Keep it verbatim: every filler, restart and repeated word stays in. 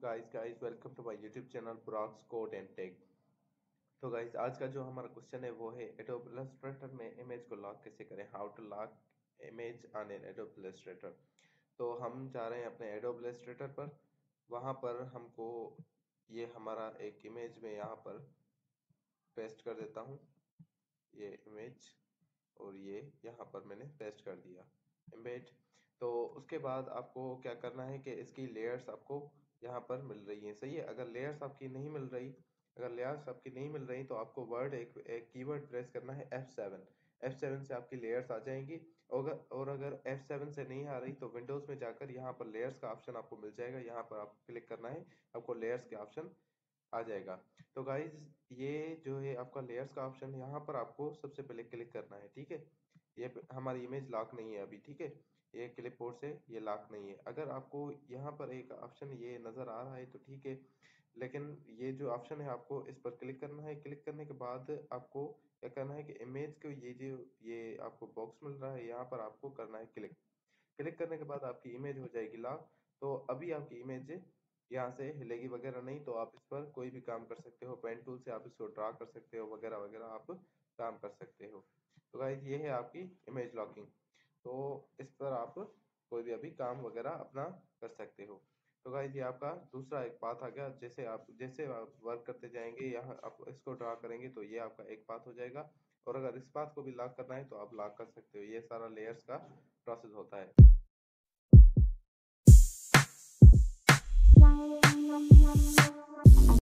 Guys guys welcome to my YouTube channel Purag's code and tech. तो guys आज का जो हमारा क्वेश्चन है वो है एडोब इलस्ट्रेटर में इमेज को लॉक कैसे करें, how to lock image on an Adobe Illustrator. तो हम जा रहे हैं अपने एडोब इलस्ट्रेटर पर। वहां पर हमको ये हमारा एक इमेज में यहाँ पर पेस्ट कर देता हूँ, ये इमेज, और ये यहाँ पर मैंने पेस्ट कर दिया एम्बेड। तो उसके बाद आपको क्या करना है कि इसकी लेयर्स आपको यहाँ पर मिल रही हैं, सही है। अगर लेयर्स आपकी नहीं मिल रही अगर लेयर्स आपकी नहीं मिल रही तो आपको वर्ड एक एक कीवर्ड प्रेस करना है एफ सेवन। एफ सेवन से आपकी लेयर्स आ जाएंगी। और और अगर एफ सेवन से नहीं आ रही तो विंडोज़ में जाकर यहाँ पर लेयर्स का ऑप्शन आपको मिल जाएगा, यहाँ पर आपको क्लिक करना है, आपको लेयर्स के ऑप्शन आ जाएगा। तो गाइज ये जो है आपका लेयर्स का ऑप्शन, यहाँ पर आपको सबसे पहले क्लिक करना है, ठीक है। ये हमारी इमेज लॉक नहीं है अभी, ठीक है। ये क्लिप बोर्ड से ये लॉक नहीं है। अगर आपको यहाँ पर एक ऑप्शन ये नज़र आ रहा है तो ठीक है, लेकिन ये जो ऑप्शन है आपको इस पर क्लिक करना है। क्लिक करने के बाद आपको क्या करना है कि इमेज को ये जो ये आपको बॉक्स मिल रहा है यहाँ पर आपको करना है क्लिक। क्लिक करने के बाद आपकी इमेज हो जाएगी लॉक। तो अभी आपकी इमेज यहाँ से हिलेगी वगैरह नहीं, तो आप इस पर कोई भी काम कर सकते हो। पेन टूल से आप इसको ड्रा कर सकते हो, वगैरह वगैरह आप काम कर सकते हो। तो गाइस ये है आपकी इमेज लॉकिंग। तो इस पर आप कोई भी अभी काम वगैरह अपना कर सकते हो। तो गाइस ये आपका दूसरा एक पाथ आ गया। जैसे आप जैसे आप वर्क करते जाएंगे, यहाँ आप इसको ड्रा करेंगे तो ये आपका एक पाथ हो जाएगा। और अगर इस पाथ को भी लॉक करना है तो आप लॉक कर सकते हो। ये सारा लेयर्स का प्रोसेस होता है।